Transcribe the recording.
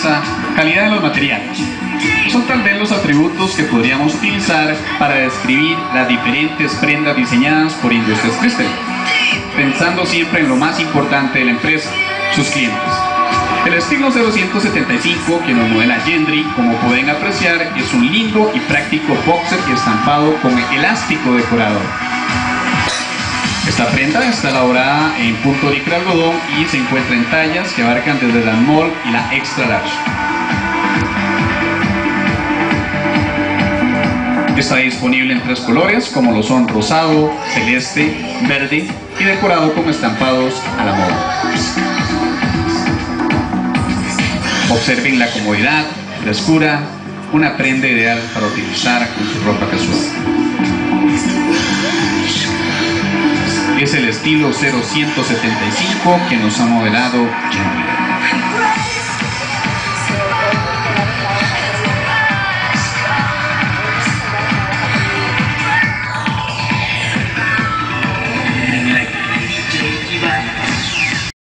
limpieza, calidad de los materiales. Son tal vez los atributos que podríamos utilizar para describir las diferentes prendas diseñadas por Industrias Cristel, pensando siempre en lo más importante de la empresa, sus clientes. El estilo 0175 que nos modela Gendry, como pueden apreciar, es un lindo y práctico boxer estampado con elástico decorador. Esta prenda está elaborada en punto licra algodón y se encuentra en tallas que abarcan desde la small y la extra large. Está disponible en 3 colores, como lo son rosado, celeste, verde y decorado con estampados a la moda. Observen la comodidad, frescura, una prenda ideal para utilizar con su ropa casual. Es el estilo 0175 que nos ha modelado Gendry.